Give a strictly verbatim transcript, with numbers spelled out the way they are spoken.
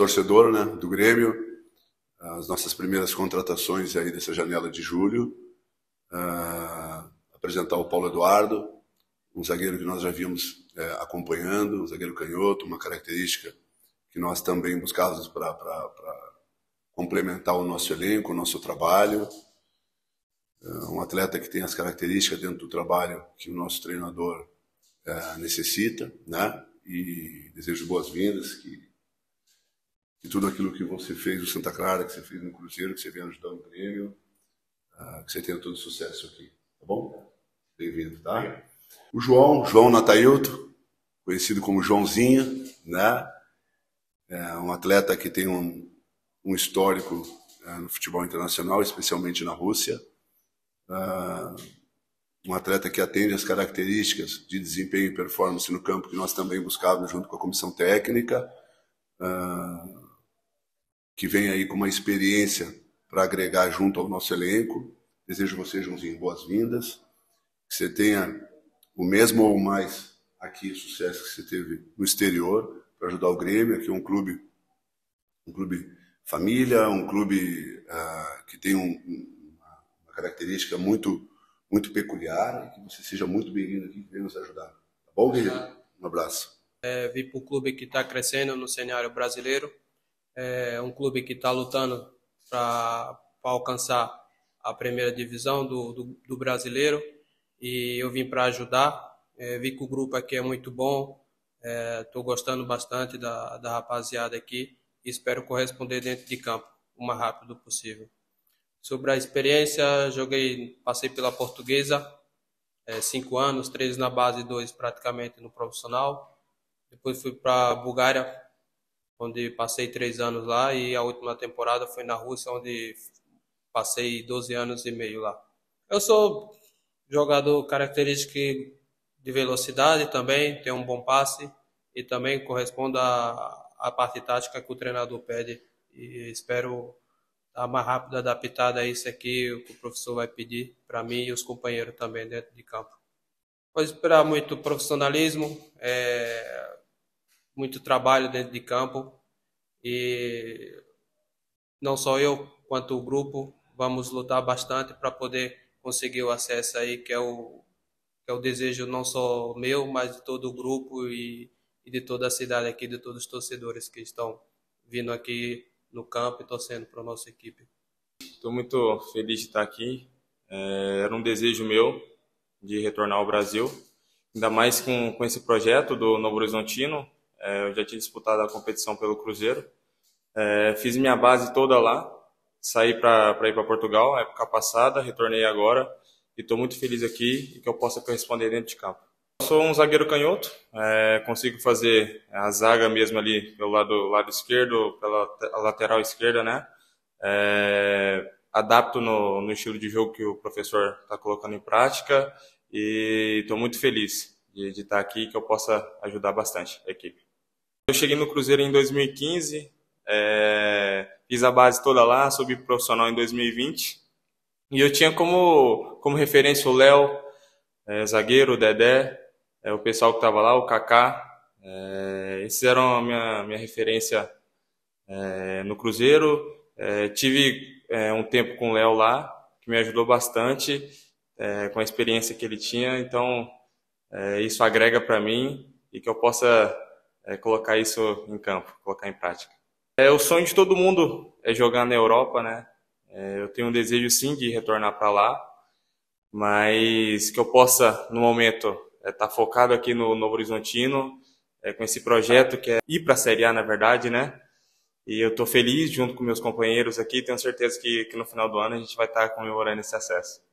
torcedor, né, do Grêmio, as nossas primeiras contratações aí dessa janela de julho, uh, apresentar o Paulo Eduardo, um zagueiro que nós já vimos é, acompanhando, um zagueiro canhoto, uma característica que nós também buscávamos para complementar o nosso elenco, o nosso trabalho. Um atleta que tem as características dentro do trabalho que o nosso treinador é, necessita, né? E desejo boas-vindas, que, que tudo aquilo que você fez no Santa Clara, que você fez no Cruzeiro, que você vem ajudando o Grêmio, uh, que você tenha todo sucesso aqui, tá bom? Bem-vindo, tá? O João, João Natailton, conhecido como Joãozinho, né? É um atleta que tem um, um histórico é, no futebol internacional, especialmente na Rússia. Uh, um atleta que atende às características de desempenho e performance no campo que nós também buscávamos junto com a comissão técnica, uh, que vem aí com uma experiência para agregar junto ao nosso elenco. Desejo você, Joãozinho, boas-vindas, que você tenha o mesmo ou mais aqui sucesso que você teve no exterior para ajudar o Grêmio. Aqui é um clube, um clube família, um clube uh, que tem um, uma característica muito, muito peculiar, e que você seja muito bem-vindo aqui, que venha nos ajudar. Tá bom, Guilherme? Um abraço. É, vim para um clube que está crescendo no cenário brasileiro, é um clube que está lutando para alcançar a primeira divisão do, do, do brasileiro, e eu vim para ajudar. É, vi que o grupo aqui é muito bom, estou é, gostando bastante da, da rapaziada aqui e espero corresponder dentro de campo o mais rápido possível. Sobre a experiência, joguei, passei pela Portuguesa, é, cinco anos, três na base, dois praticamente no profissional. Depois fui para a Bulgária, onde passei três anos lá, e a última temporada foi na Rússia, onde passei doze anos e meio lá. Eu sou jogador característico de velocidade também, tenho um bom passe e também correspondo à, à parte tática que o treinador pede, e espero dar mais rápido adaptada a isso aqui, o que o professor vai pedir para mim e os companheiros também dentro de campo. Pode esperar muito profissionalismo, é, muito trabalho dentro de campo, e não só eu, quanto o grupo, vamos lutar bastante para poder conseguir o acesso aí, que é o, que é o desejo não só meu, mas de todo o grupo e, e de toda a cidade aqui, de todos os torcedores que estão vindo aqui no campo e torcendo para a nossa equipe. Estou muito feliz de estar aqui. É, era um desejo meu de retornar ao Brasil, ainda mais com, com esse projeto do Novo Horizontino. É, eu já tinha disputado a competição pelo Cruzeiro. É, fiz minha base toda lá, saí para ir para Portugal na época passada, retornei agora e estou muito feliz aqui e que eu possa corresponder dentro de campo. Eu sou um zagueiro canhoto, é, consigo fazer a zaga mesmo ali pelo lado, lado esquerdo, pela lateral esquerda, né? É, adapto no, no estilo de jogo que o professor está colocando em prática e estou muito feliz de, de estar aqui e que eu possa ajudar bastante a equipe. Eu cheguei no Cruzeiro em dois mil e quinze, é, fiz a base toda lá, subi profissional em dois mil e vinte e eu tinha como, como referência o Léo, é, zagueiro, o Dedé, é, o pessoal que estava lá, o Kaká. É, esses eram a minha, minha referência é, no Cruzeiro. É, tive é, um tempo com o Léo lá, que me ajudou bastante é, com a experiência que ele tinha, então é, isso agrega para mim e que eu possa é, colocar isso em campo, colocar em prática. É, o sonho de todo mundo é jogar na Europa, né? É, eu tenho um desejo sim de retornar para lá, mas que eu possa, no momento, estar é, tá focado aqui no Novo Horizontino, é, com esse projeto que é ir para a Série A, na verdade, né? E eu estou feliz junto com meus companheiros aqui, tenho certeza que, que no final do ano a gente vai estar comemorando esse acesso.